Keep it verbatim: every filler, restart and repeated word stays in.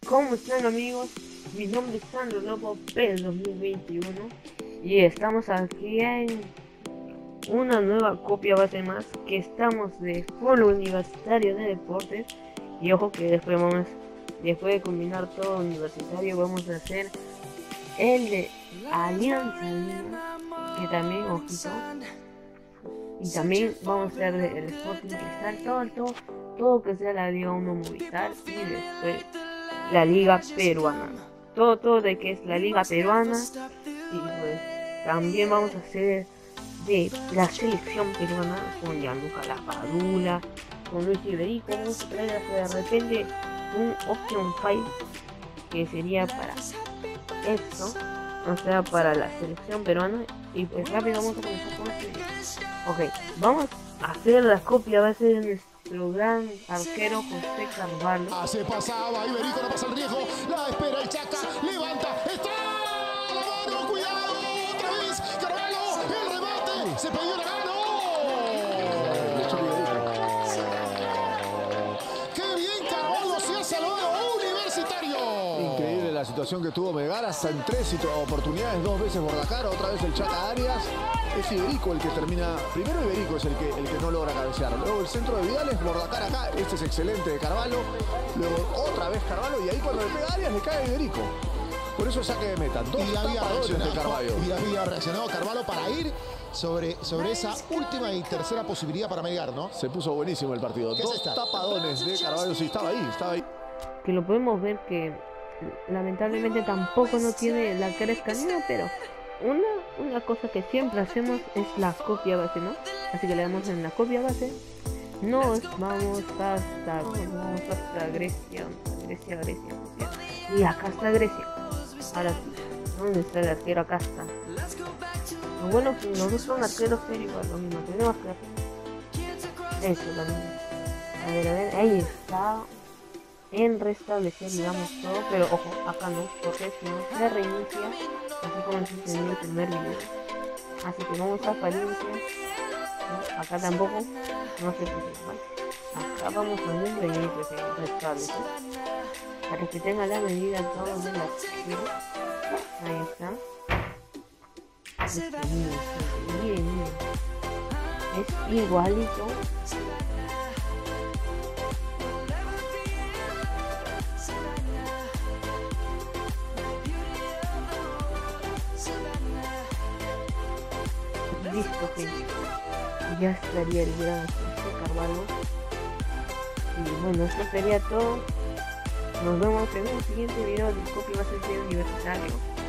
¿Cómo están, amigos? Mi nombre es Sandro Lobo P dos mil veintiuno y estamos aquí en una nueva copia base más, que estamos de Polo Universitario de Deportes. Y ojo que después vamos, después de combinar todo universitario, vamos a hacer el de Alianza Lima, que también, ojito, y también vamos a hacer el Sporting Cristal, todo, todo, todo que sea la Liga uno Movistar, y después la Liga Peruana, todo, todo de que es la Liga Peruana. Y pues también vamos a hacer de la selección peruana con Gianluca Lapadula, con Luis Iberico. Vamos a traer hasta de repente un Option cinco que sería para esto, o sea, para la selección peruana. Y pues rápido vamos a comenzar con este video. Ok, vamos a hacer la copia base de nuestro gran arquero José Carvalho. Hace pasaba, Iberico no pasa el riesgo, la espera el Chaca, levanta, está la mano, cuidado, otra vez, Carvalho, el remate, se pidió la mano. ¡Qué bien Carvalho se ha salvado, Universitario! Increíble la situación que tuvo Melgar, hasta en tres oportunidades, dos veces Bordacara, otra vez el Chaca Arias. Es Iberico el que termina, primero Iberico es el que, el que no logra cabecear, luego el centro de Vidal es Bordacara acá, este es excelente de Carvalho, luego otra vez Carvalho y ahí cuando le pega a Arias le cae Iberico. Por eso saque de meta, dos Y había tapadores de reaccionado, Carvalho. y había reaccionado Carvalho para ir sobre, sobre esa última y tercera posibilidad para Melgar, ¿no? Se puso buenísimo el partido, ¿Qué es dos esta? tapadones de Carvalho, sí, estaba ahí, estaba ahí. Que lo podemos ver que lamentablemente tampoco no tiene la cara escaneada, pero una, una cosa que siempre hacemos es la copia base, ¿no? Así que le damos en la copia base. Nos vamos hasta, vamos hasta Grecia, Grecia, Grecia, Grecia. Y acá está Grecia. Ahora sí, ¿dónde está el arquero? Acá está. Lo bueno es que nosotros son arqueros, pero igual lo mismo, tenemos que hacer eso también. A ver, a ver, ahí está. En restablecer, digamos, todo, pero ojo, acá no, porque si no se reinicia, así como se en el primer video. Así que vamos a palencia, ¿no? Acá tampoco, no se puede, ¿vale? Acá vamos a un reinicio, se restablece, para que tenga la medida todo de la acción. Ahí está. Este, miren, miren, miren, es igualito. Listo, gente, ya estaría el gran José Carvalho. Y bueno, esto sería todo. Nos vemos en un siguiente video de Copia Base Universitario.